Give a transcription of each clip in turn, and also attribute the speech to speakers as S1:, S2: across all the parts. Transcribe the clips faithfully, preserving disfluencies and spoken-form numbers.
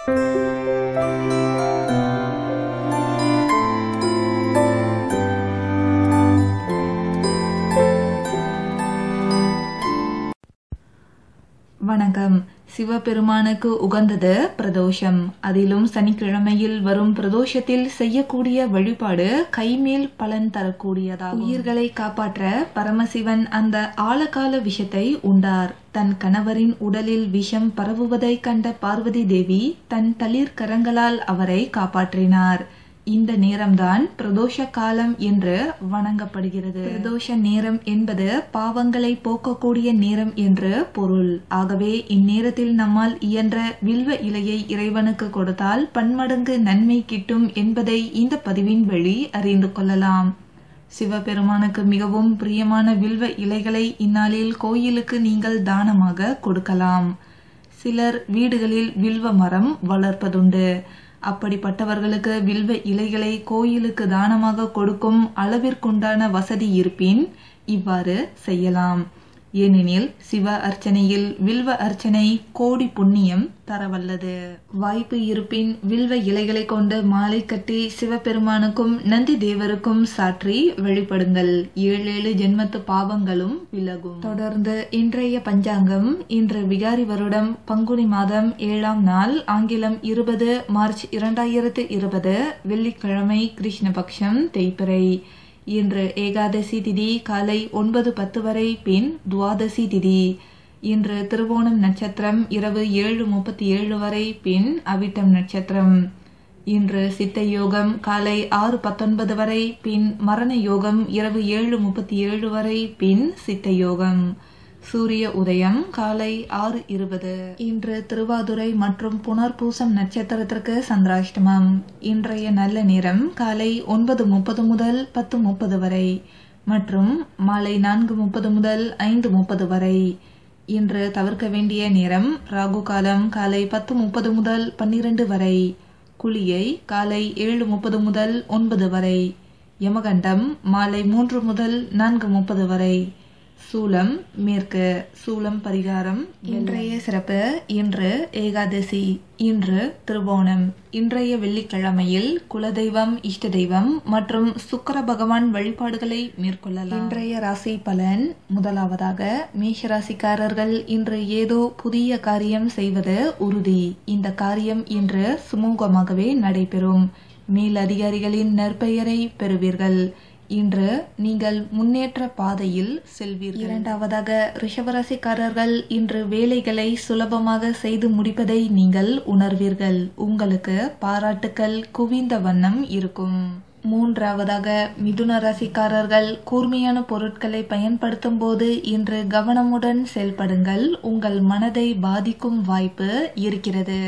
S1: வணக்கம். சிவபெருமானுக்கு உகந்தது பிரதோஷம். அதிலும் சனிக்கிழமையில் வரும் பிரதோஷத்தில் செய்யக்கூடிய வழிபாடு கைமேல் பலன் தரக்கூடியதாகும். உயிர்களை காப்பாற்ற பரமசிவன் அந்த ஆழகால விஷத்தை உண்டார். தன் கணவரின் உடலில் விஷம் பரவுவதை கண்ட பார்வதி தேவி தன் தளிர் கரங்களால் அவரை காப்பாற்றினார். இந்த நேரம்தான் பிரதோஷ காலம் என்று வணங்கப்படுகிறது. பிரதோஷ நேரம் என்பது பாவங்களை போக்கக்கூடிய நேரம் என்று பொருள். ஆகவே இந்நேரத்தில் நம்மால் இயன்ற வில்வ இலையை இறைவனுக்கு கொடுத்தால் பன்மடங்கு நன்மை கிட்டும் என்பதை இந்த பதிவின் வழி அறிந்து கொள்ளலாம். சிவபெருமானுக்கு மிகவும் பிரியமான வில்வ இலைகளை இந்நாளில் கோயிலுக்கு நீங்கள் தானமாக கொடுக்கலாம். சிலர் வீடுகளில் வில்வ மரம் வளர்ப்பதுண்டு. அப்படிப்பட்டவர்களுக்கு வில்வ இலைகளை கோயிலுக்கு தானமாக கொடுக்கும் அளவிற்குண்டான வசதி இருப்பின் இவ்வாறு செய்யலாம். ஏனெனில் சிவ அர்ச்சனையில் வில்வ அர்ச்சனை கோடி புண்ணியம் தரவல்லது. வாய்ப்பு இருப்பின் வில்வ இலைகளை கொண்டு மாலை கட்டி சிவபெருமானுக்கும் நந்தி தேவருக்கும் சாற்றி வழிபடுங்கள். ஏழேழு ஜென்மத்து பாவங்களும் விலகும். தொடர்ந்து இன்றைய பஞ்சாங்கம். இன்று விகாரி வருடம் பங்குனி மாதம் ஏழாம் நாள், ஆங்கிலம் இருபது மார்ச் இரண்டாயிரத்து இருபது, வெள்ளிக்கிழமை, கிருஷ்ணபக்ஷம், தேய்பிறை. இன்று ஏகாதசி திதி காலை ஒன்பது பத்து வரை, பின் துவாதசி திதி. இன்று திருவோணம் நட்சத்திரம் இரவு ஏழு முப்பத்தி ஏழு வரை, பின் அவிட்டம் நட்சத்திரம். இன்று சித்த யோகம் காலை ஆறு பத்தொன்பது வரை, பின் மரண யோகம் இரவு ஏழு முப்பத்தி ஏழு வரை, பின் சித்த யோகம். சூரிய உதயம் காலை ஆறு இருபது. இன்று திருவாதுரை மற்றும் புனர்பூசம் நட்சத்திரத்திற்கு சந்திராஷ்டமம். இன்றைய நல்ல நேரம் காலை ஒன்பது முப்பது முதல் பத்து முப்பது வரை மற்றும் மாலை நான்கு முப்பது முதல் ஐந்து முப்பது வரை. இன்று தவிர்க்க வேண்டிய நேரம் ராகு காலம் காலை பத்து முப்பது முதல் பன்னிரண்டு வரை, குளியை காலை ஏழு முப்பது முதல் ஒன்பது வரை, யமகண்டம் மாலை மூன்று முதல் நான்கு முப்பது வரை, சூலம் மேற்கு. சூலம் பரிகாரம். இன்றைய சிறப்பு. இன்று ஏகாதசி. இன்று திருவோணம். இன்றைய வெள்ளிக்கிழமையில் குலதெய்வம், இஷ்ட தெய்வம் மற்றும் சுக்கிர பகவான் வழிபாடுகளை மேற்கொள்ளலாம். இன்றைய ராசி பலன். முதலாவதாக மேஷராசிக்காரர்கள் இன்று ஏதோ புதிய காரியம் செய்வது உறுதி. இந்த காரியம் இன்று சுமூகமாகவே நடைபெறும். மேல் அதிகாரிகளின் நற்பெயரை பெறுவீர்கள். இன்று நீங்கள் முன்னேற்ற பாதையில் செல்வீர்கள். இரண்டாவதாக ரிஷபராசிக்காரர்கள் இன்று வேலைகளை சுலபமாக செய்து முடிப்பதை நீங்கள் உணர்வீர்கள். உங்களுக்கு பாராட்டுக்கள் குவிந்த வண்ணம் இருக்கும். மூன்றாவதாக மிதுன ராசிக்காரர்கள் கூர்மையான பொருட்களை பயன்படுத்தும் போது இன்று கவனமுடன் செயல்படுங்கள். உங்கள் மனதை பாதிக்கும் வாய்ப்பு இருக்கிறது.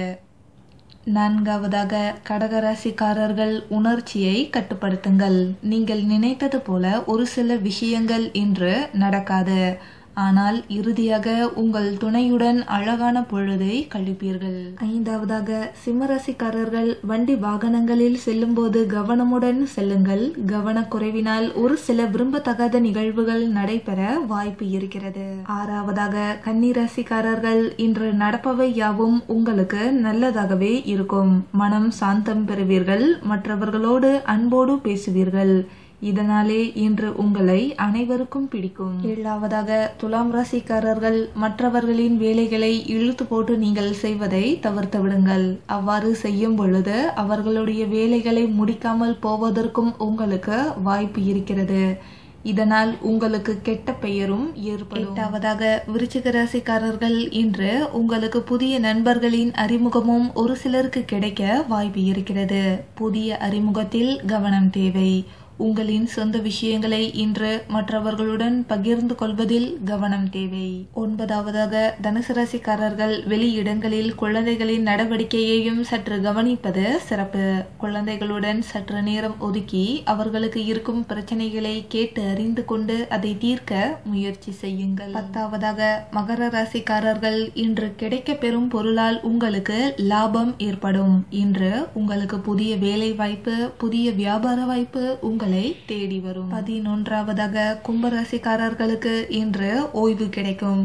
S1: நான்காவதாக கடகராசிக்காரர்கள் உணர்ச்சியை கட்டுப்படுத்துங்கள். நீங்கள் நினைத்தது போல ஒரு சில விஷயங்கள் இன்று நடக்காது. ஆனால் இறுதியாக உங்கள் துணையுடன் அழகான பொழுதை கழிப்பீர்கள். ஐந்தாவதாக சிம்மராசிக்காரர்கள் வண்டி வாகனங்களில் செல்லும் போது கவனமுடன் செல்லுங்கள். கவனக்குறைவினால் ஒரு சில விரும்பத்தகாத நிகழ்வுகள் நடைபெற வாய்ப்பு இருக்கிறது. ஆறாவதாக கன்னிராசிக்காரர்கள் இன்று நடப்பவை யாவும் உங்களுக்கு நல்லதாகவே இருக்கும். மனம் சாந்தம் பெறுவீர்கள். மற்றவர்களோடு அன்போடு பேசுவீர்கள். இதனாலே இன்று உங்களை அனைவருக்கும் பிடிக்கும். ஏழாவதாக துலாம் ராசிக்காரர்கள் மற்றவர்களின் வேலைகளை இழுத்து போட்டு நீங்கள் செய்வதை தவிர்த்து விடுங்கள். அவ்வாறு செய்யும் பொழுது அவர்களுடைய வேலைகளை முடிக்காமல் போவதற்கும் உங்களுக்கு வாய்ப்பு இருக்கிறது. இதனால் உங்களுக்கு கெட்ட பெயரும் ஏற்படும். எட்டாவதாக விருச்சிக ராசிக்காரர்கள் இன்று உங்களுக்கு புதிய நண்பர்களின் அறிமுகமும் ஒரு சிலருக்கு கிடைக்க வாய்ப்பு இருக்கிறது. புதிய அறிமுகத்தில் கவனம் தேவை. உங்களின் சொந்த விஷயங்களை இன்று மற்றவர்களுடன் பகிர்ந்து கொள்வதில் கவனம் தேவை. ஒன்பதாவதாக தனுசு ராசிக்காரர்கள் வெளியிடங்களில் குழந்தைகளின் நடவடிக்கையையும் சற்று கவனிப்பது சிறப்பு. குழந்தைகளுடன் சற்று நேரம் ஒதுக்கி அவர்களுக்கு இருக்கும் பிரச்சனைகளை கேட்டு அறிந்து கொண்டு அதை தீர்க்க முயற்சி செய்யுங்கள். பத்தாவதாக மகர ராசிக்காரர்கள் இன்று கிடைக்க பெறும் பொருளால் உங்களுக்கு லாபம் ஏற்படும். இன்று உங்களுக்கு புதிய வேலை வாய்ப்பு, புதிய வியாபார வாய்ப்பு உங்கள் தேடி வரும். பதினொன்றாவதாக கும்பராசிக்காரர்களுக்கு இன்று ஓய்வு கிடைக்கும்.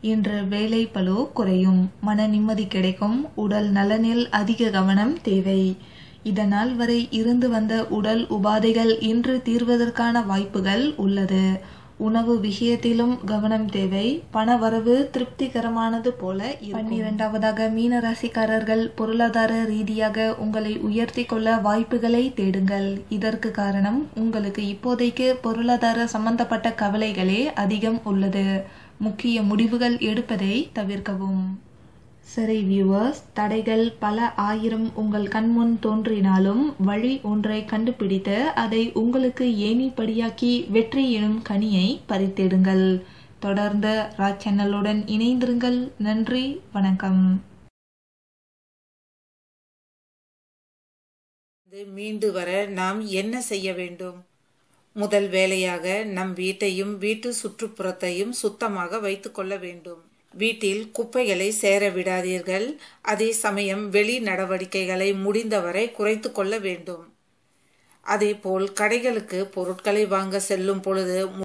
S1: இன்று வேலை பளு குறையும், மன நிம்மதி கிடைக்கும், உடல் நலனில் அதிக கவனம் தேவை. இதனால் வரை இருந்து வந்த உடல் உபாதைகள் இன்று தீர்வதற்கான வாய்ப்புகள் உள்ளது. உணவு விஷயத்திலும் கவனம் தேவை. பணவரவு திருப்திகரமானது போல இருக்கும். பன்னிரண்டாவதாக மீன ராசிக்காரர்கள் பொருளாதார ரீதியாக உங்களை உயர்த்தி கொள்ள வாய்ப்புகளை தேடுங்கள். இதற்கு காரணம் உங்களுக்கு இப்போதைக்கு பொருளாதார சம்பந்தப்பட்ட கவலைகளே அதிகம் உள்ளது. முக்கிய முடிவுகள் எடுப்பதை தவிர்க்கவும். சரி வியூவர்ஸ், தடைகள் பல ஆயிரம் உங்கள் கண்முன் தோன்றினாலும் வழி ஒன்றை கண்டுபிடித்து அதை உங்களுக்கு ஏணிப்படியாக்கி வெற்றி எனும் கனியை பறித்திடுங்கள். தொடர்ந்து ராஜ் சேனலுடன் இணைந்திருங்கள். நன்றி, வணக்கம்.
S2: மீண்டு வர நாம் என்ன செய்ய வேண்டும்? முதல் வேலையாக நம் வீட்டையும் வீட்டு சுற்றுப்புறத்தையும் சுத்தமாக வைத்துக் கொள்ள வேண்டும். வீட்டில் குப்பைகளை சேர விடாதீர்கள். அதே சமயம் வெளி நடவடிக்கைகளை முடிந்தவரை குறைத்து கொள்ள வேண்டும். அதேபோல் கடைகளுக்கு பொருட்களை வாங்க செல்லும் பொழுது